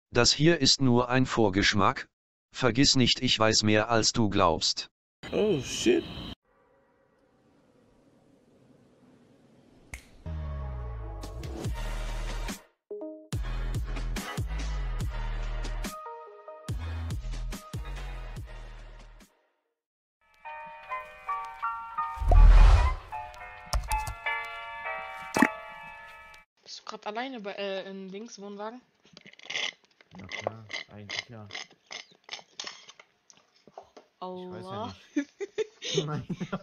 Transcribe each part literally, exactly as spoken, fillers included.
Das hier ist nur ein Vorgeschmack. Vergiss nicht, ich weiß mehr als du glaubst. Oh shit. Bist du gerade alleine bei äh, in Dings Wohnwagen? Na klar, eigentlich ja. Allah. Ich weiß ja nicht. Nein.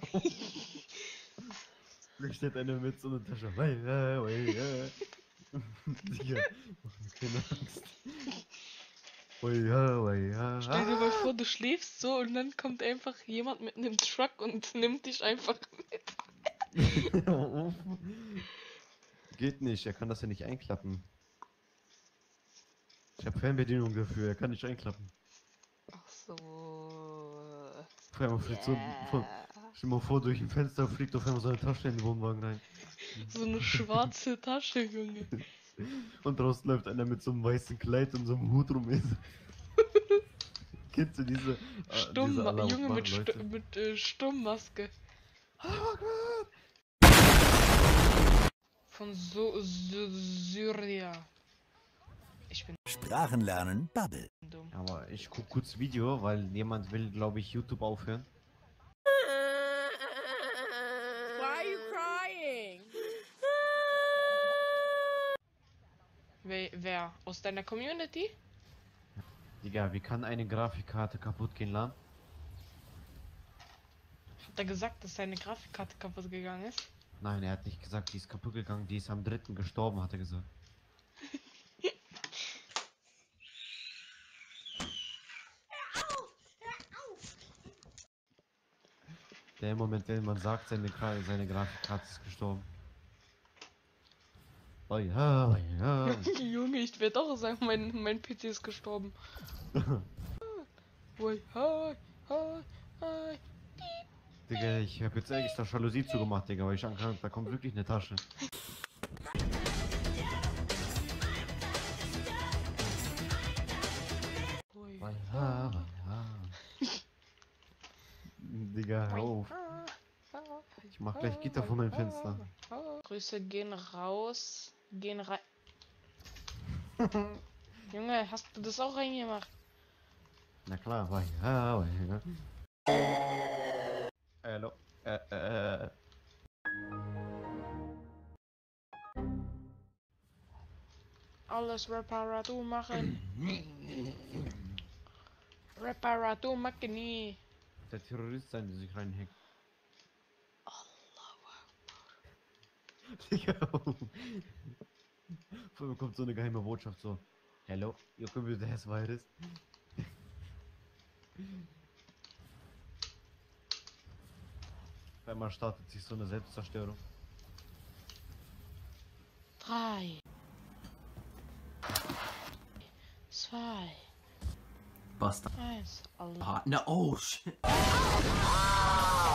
Da steht einer mit so einer Tasche. Wei, wei, wei, wei. Digga, mach mir keine Angst. Wei, ja, wei, ja. Stell dir mal vor, du schläfst so und dann kommt einfach jemand mit einem Truck und nimmt dich einfach mit. Geht nicht, er kann das ja nicht einklappen. Ich habe Fernbedienung dafür, er kann nicht einklappen. Ach so. Auf einmal fliegt so, von, stell dir mal vor, durch ein Fenster fliegt auf einmal so eine Tasche in den Wohnwagen rein. So eine schwarze Tasche, Junge. Und draußen läuft einer mit so einem weißen Kleid und so einem Hut rum. Kennst du diese, äh, Stumm, diese Junge mit, Leute? Stu mit äh, Stummmaske. Von so Sy Syria. Ich bin Sprachen lernen, Bubble. dumm. Aber ich guck kurz Video, weil jemand will, glaube ich, YouTube aufhören. Why are you crying? Wer, wer? Aus deiner Community? Digga, wie kann eine Grafikkarte kaputt gehen, Lan? Hat er gesagt, dass seine Grafikkarte kaputt gegangen ist? Nein, er hat nicht gesagt, die ist kaputt gegangen, die ist am dritten gestorben, hat er gesagt. Der Moment, wenn man sagt, seine, Gra seine Grafikkarte ist gestorben. Oh ja, oh ja. Junge, ich werde auch sagen, mein, mein P C ist gestorben. Ui, hi, hi, hi. Digga, ich hab jetzt extra Jalousie zugemacht, Digga, weil ich ankam, da kommt wirklich eine Tasche. Ui, Oh ja, oh ja. Digga, hör auf. Ich mach gleich Gitter vor meinem Fenster. Grüße gehen raus. Gehen rein. Junge, hast du das auch reingemacht? Na klar, oh ja, oh ja. Hallo. Äh, äh. Alles Reparatur machen. Reparatur machen nie. Der Terrorist sein, der sich reinhackt. Digga. Vor mir kommt so eine geheime Botschaft so. Hello, your computer has virus. Auf einmal startet sich so eine Selbstzerstörung. Drei. Zwei. Basta. Eins. Allah. Partner. Oh shit.